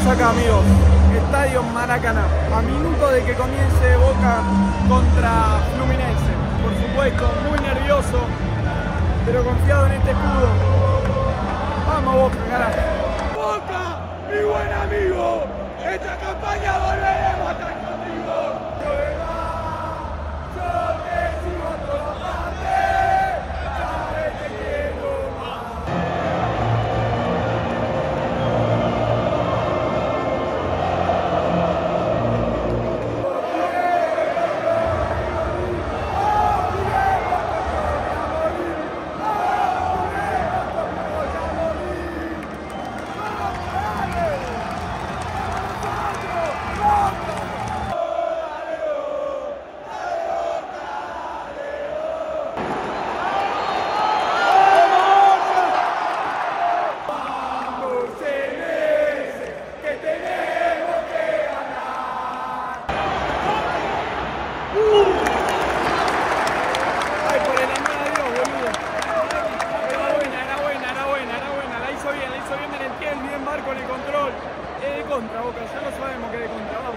Estamos acá, amigos, Estadio Maracaná, a minuto de que comience Boca contra Fluminense. Por supuesto, muy nervioso, pero confiado en este escudo. Vamos Boca, carajo. Boca, mi buen amigo, esta campaña volveremos a estar contigo. Con el control, es de contra Boca, ya lo sabemos que es de contra, vamos.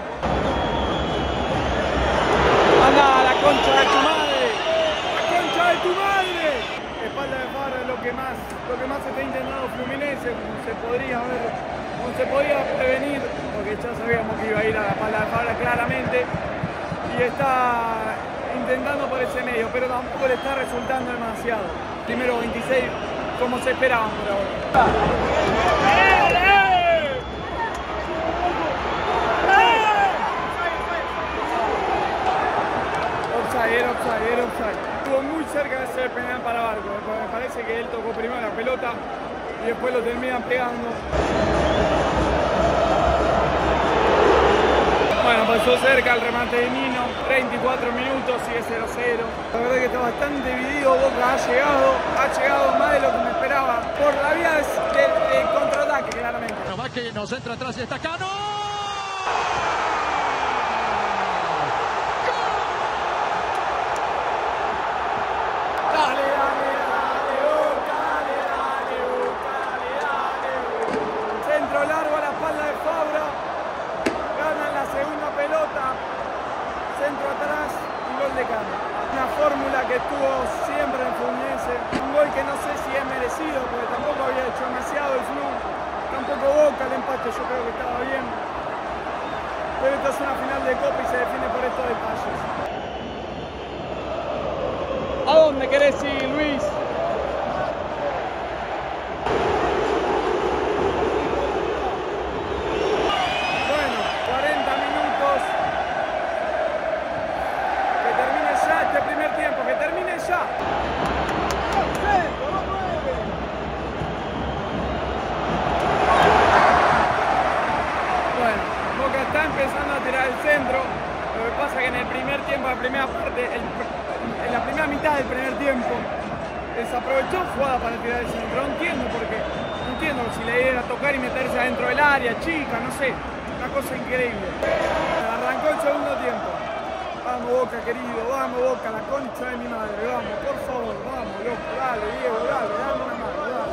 ¡Anda, la concha de tu madre! ¡La concha de tu madre! Espalda de Fabra es lo que más está intentando Fluminense, como se podía prevenir, porque ya sabíamos que iba a ir a la espalda de Fabra claramente, y está intentando por ese medio, pero tampoco le está resultando demasiado. Primero 26, como se esperaban por ahora. Era offside. Estuvo muy cerca de ser penal para Barco. Me parece que él tocó primero la pelota y después lo terminan pegando. Bueno, pasó cerca el remate de Nino. 34 minutos, sigue 0-0. La verdad que está bastante dividido. Boca ha llegado más de lo que me esperaba. Por la vía del contraataque, claramente. Va que nos entra atrás y está Cano. Largo a la espalda de Fabra, ganan la segunda pelota, centro atrás y gol de Cano. Una fórmula que tuvo siempre en Fluminense, un gol que no sé si es merecido porque tampoco había hecho demasiado el Flu, tampoco Boca, el empate yo creo que estaba bien, pero esta es una final de Copa y se define por estos detalles. ¿A dónde querés ir, Luis? En la primera mitad del primer tiempo desaprovechó jugada para tirar el centro. No entiendo si la idea era tocar y meterse adentro del área, chica, no sé, una cosa increíble. Arrancó el segundo tiempo. Vamos Boca, querido, vamos Boca, la concha de mi madre, vamos, por favor, vamos, loco, dale, Diego, dale una mano, dale.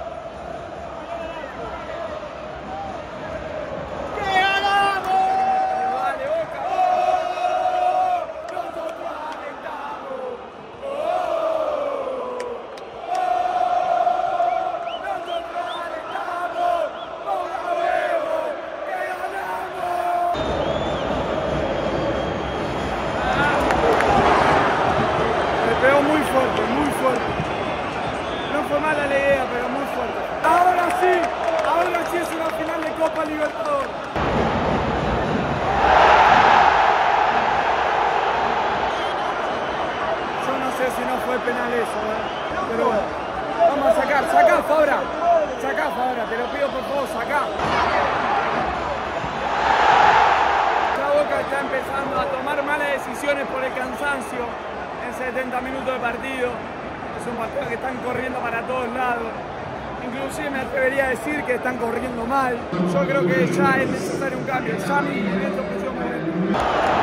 Muy fuerte. No fue mala la idea, pero muy fuerte. Ahora sí es una final de Copa Libertadores. Yo no sé si no fue penal eso, pero bueno. Vamos a sacar, sacá Fabra, te lo pido por favor, sacá. La Boca está empezando a tomar malas decisiones por el cansancio. 70 minutos de partido, es un partido que están corriendo para todos lados, inclusive me atrevería a decir que están corriendo mal. Yo creo que ya es necesario un cambio, ya mi momento presión momento.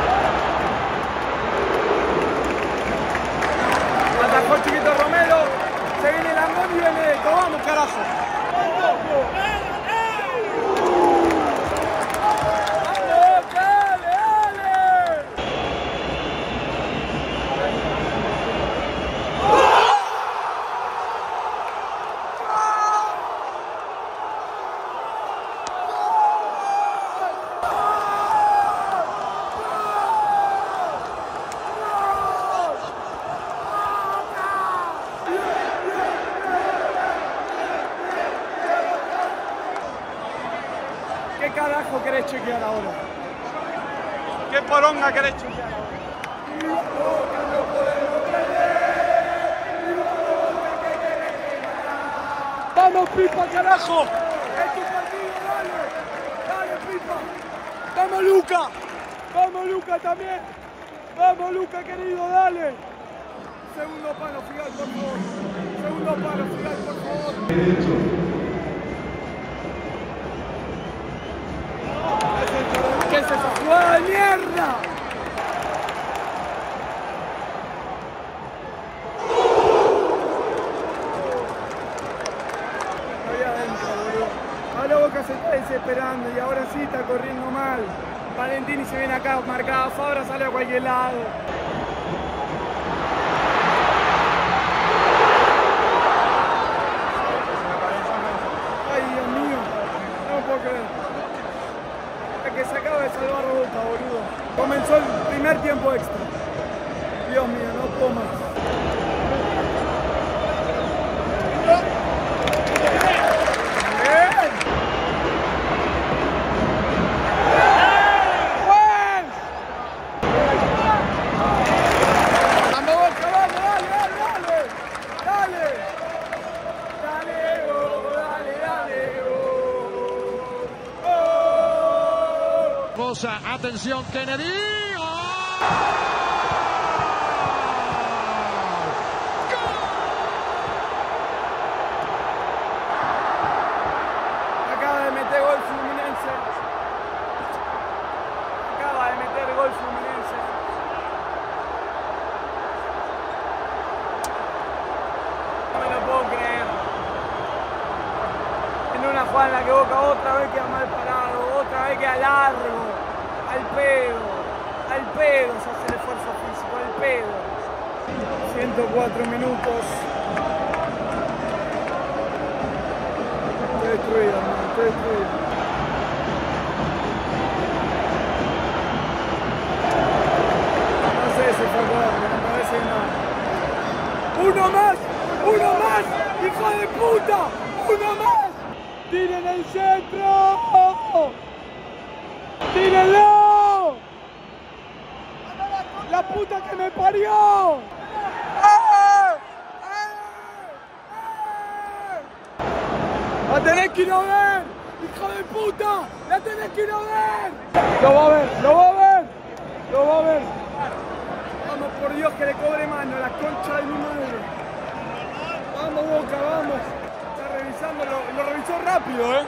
Atajó Chiquito Romero, se viene el Angón y Benedetto, vamos carajo. ¿Qué carajo querés chequear ahora? ¿Qué poronga querés chequear ahora? ¡Vamos, Pipa, carajo! ¡Es tu partido, dale! ¡Dale, Pipa! ¡Vamos, Luca! ¡Vamos, Luca, también! ¡Vamos, Luca, querido, dale! Segundo palo, Figal, por favor. Segundo palo, Figal, por favor. ¿Qué es esa jugada de mierda? Ahí adentro, boludo. Ahora Boca se está desesperando y ahora sí está corriendo mal. Valentini se viene acá marcado, Fabra sale a cualquier lado. Ay, Dios mío, no lo puedo creer. El que se acaba de salvar Boca, boludo. Comenzó el primer tiempo extra. Dios mío, no puedo más. Atención, Kennedy. Acaba de meter gol Fluminense. Acaba de meter gol Fluminense. No me lo puedo creer. En una jugada en la que Boca otra vez queda mal parado, otra vez queda largo. Al pedo se hace el esfuerzo físico, al pedo. 104 minutos. Estoy destruido, hermano, estoy destruido. No sé si fue gol, me parece que no. ¡Uno más! ¡Hijo de puta! ¡Uno más! ¡Tiren el centro! ¡Tírenlo! ¡La puta que me parió! ¡La tenés que ir a ver! ¡Hijo de puta! ¡La tenés que ir a ver! ¡Lo va a ver! Vamos, por Dios, que le cobre mano, la concha de mi madre. Vamos, Boca, vamos. Está revisando, lo revisó rápido, ¿eh?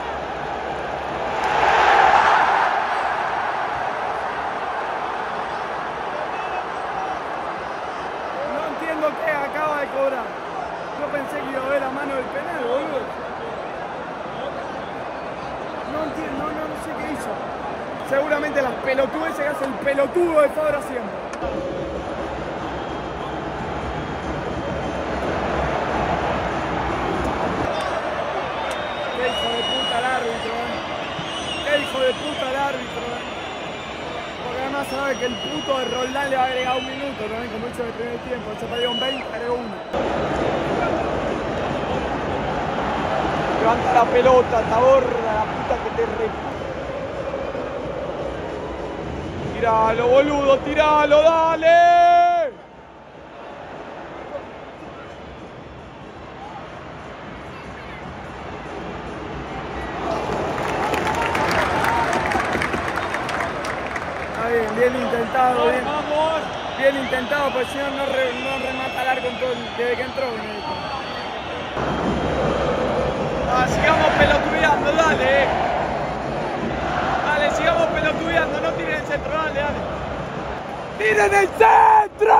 Que acaba de cobrar. Yo pensé que iba a ver la mano del penal, boludo. No entiendo, no sé qué hizo. Seguramente las pelotudeces que hace el pelotudo de Fabra siempre. Qué hijo de puta el árbitro, Qué hijo de puta el árbitro, Porque además sabe que el puto de Roldán le va a agregar un minuto también, como hizo en el primer tiempo. Se perdió un 20, agregó uno. Levanta la pelota, Taborra, la puta que te reputa. Tíralo, boludo, tíralo, dale. Bien intentado, bien intentado, porque si no, no remata el arco desde que entró. Sigamos pelotudeando, dale. Dale, sigamos pelotudeando, no tiren el centro, dale. ¡Tiren el centro!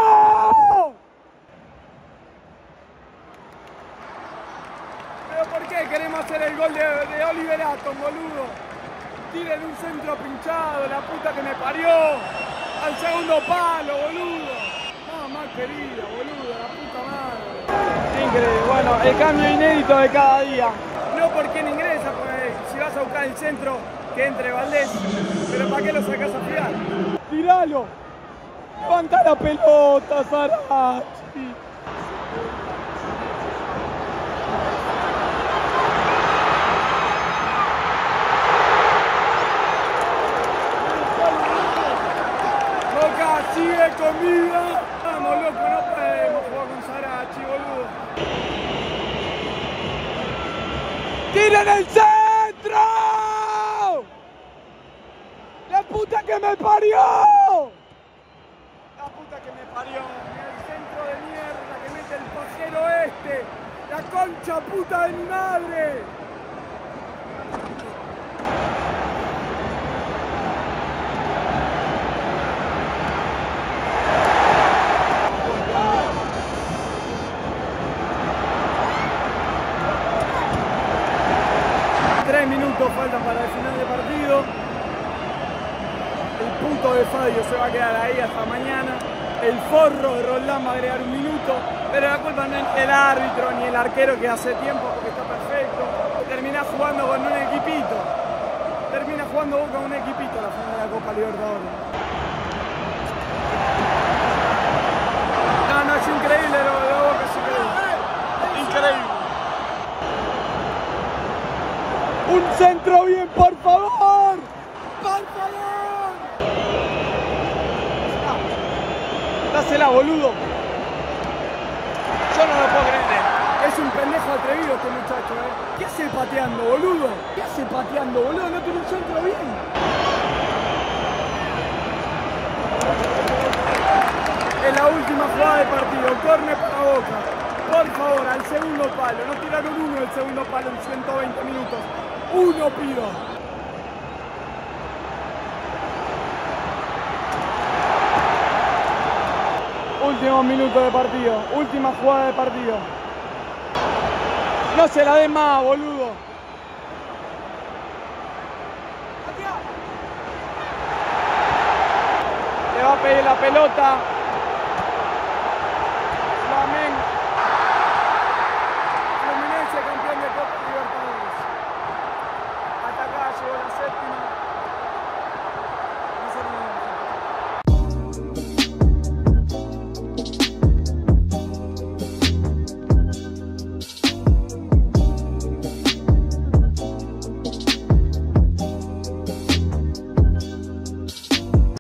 ¿Pero por qué queremos hacer el gol de Oliver Atom, boludo? Tiren un centro pinchado, la puta que me parió. Al segundo palo, boludo. Mamá querida, boludo, la puta madre. Increíble, bueno, el cambio inédito de cada día. No porque no ingresa, pues, si vas a buscar el centro, que entre Valdés. Pero ¿para qué lo sacás a fiar? ¡Tiralo! ¡Levanta la pelota, Sarachi! ¡En el centro! ¡La puta que me parió! ¡La puta que me parió! En el centro de mierda que mete el pajero este. ¡La concha puta de mi madre! Faltan para el final de partido. El puto de Fadio se va a quedar ahí hasta mañana. El forro de Roldán va a agregar un minuto. Pero la culpa no es el árbitro ni el arquero que hace tiempo porque está perfecto. Termina jugando con un equipito. Termina jugando Boca con un equipito la final de la Copa Libertadores. No, es increíble lo de Boca, es increíble. Increíble. ¡Un centro bien, por favor! ¡Por favor! Dásela, boludo. Yo no lo puedo creer. Es un pendejo atrevido este muchacho, ¿eh? ¿Qué hace pateando, boludo? ¿Qué hace pateando, boludo? No tiene un centro bien. Es la última jugada del partido. Córner para Boca. Por favor, al segundo palo. No tiraron uno del segundo palo en 120 minutos. Uno pido. Último minuto de partido. Última jugada de partido. No se la den más, boludo. Le va a pedir la pelota. Fluminense campeón de Copa Libertadores. Hasta acá llegó la séptima.